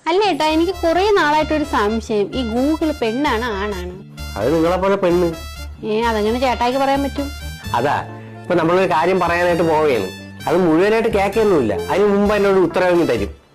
അല്ല ഏട്ടാ, എനിക്ക് കുറെ നാളായിട്ടൊരു സംശയം, ഈ ഗൂഗിൾ പെണ്ണാണ് ആണാണ്? അത് നിങ്ങളെ പോലെ പെണ്ണ്. അതെങ്ങനെ ചേട്ടായിക്ക് പറയാൻ പറ്റും? അതാ ഇപ്പൊ നമ്മളൊരു കാര്യം പറയാനായിട്ട് പോവുകയാണ്, അത് മുഴുവനായിട്ട് കേൾക്കൊന്നുമില്ല, അതിന് മുമ്പ് എന്നോട് ഉത്തരവ് തരും.